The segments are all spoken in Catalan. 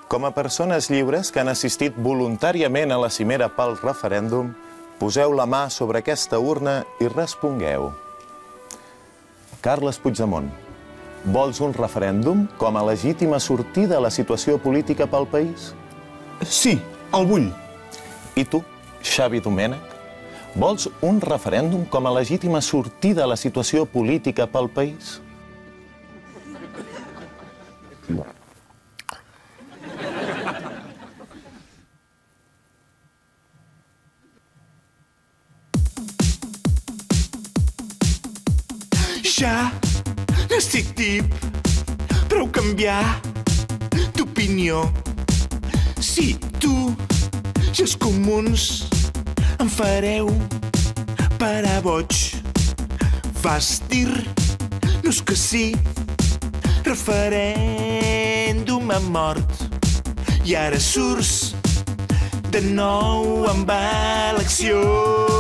Com a persones lliures que han assistit voluntàriament a la cimera pel referèndum, poseu la mà sobre aquesta urna i respongueu. Carles Puigdemont, vols un referèndum com a legítima sortida a la situació política pel país? Sí, el vull. I tu, Xavi Domènech, vols un referèndum com a legítima sortida a la situació política pel país? Ja n'estic tip, prou canviar d'opinió. Si tu i els comuns em fareu parar boig, vas dir-nos que sí, referèndum a mort. I ara surts de nou amb eleccions.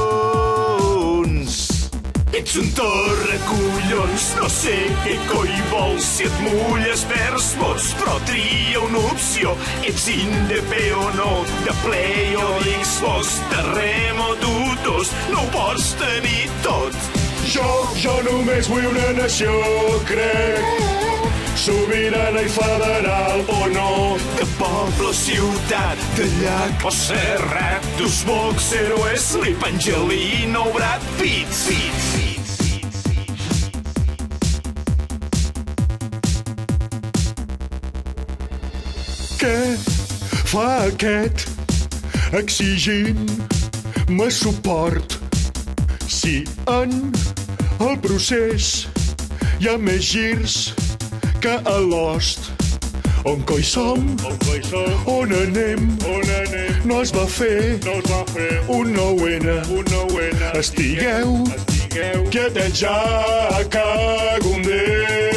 Ets un torre, collons, no sé què coi vols. Si et mulles perds vots, però tria una opció. Ets indep o no, de Play o d'Xbox, de Rem o d'U2, no ho pots tenir tot. Jo només vull una nació, crec, sobirana i federal o no. De poble o ciutat, de llac o serrat, d'Usbox, Zero Sleep, Angelina o Brad Pitt. Què fa aquest exigint-me suport si en el procés hi ha més girs que a Lost? On coi som? On anem? No es va fer un 9-N. Estigueu quietets ja, que condena.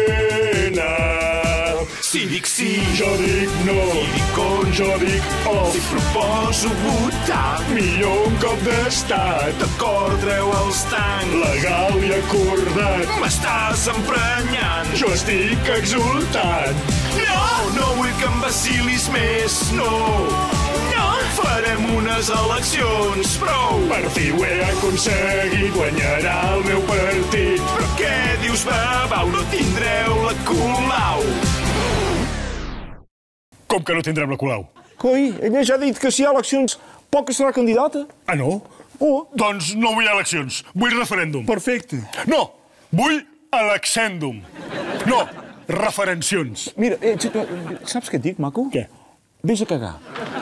Si dic sí, Jo dic no. si dic on, Jo dic off. si proposo votar, Millor un cop d'estat. d'acord, treu els tancs. Legal i acordat. M'estàs emprenyant. Jo estic exultant. No vull que em vacilis més, no. Farem unes eleccions, prou. Per fi ho he aconseguit, guanyarà el meu partit. Però què dius, babau? No tindreu la Colau. Com que no tindrem la Colau? Coi, ella ja ha dit que si hi ha eleccions pot que serà candidata. Ah, no? Oh, Doncs no vull eleccions, vull referèndum. perfecte. No, vull elexèndum. No, referencions. Mira, saps què et dic, maco? Què? Vés a cagar.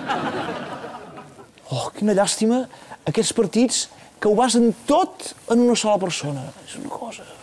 Oh, quina llàstima, aquests partits que ho basen tot en una sola persona. És una cosa...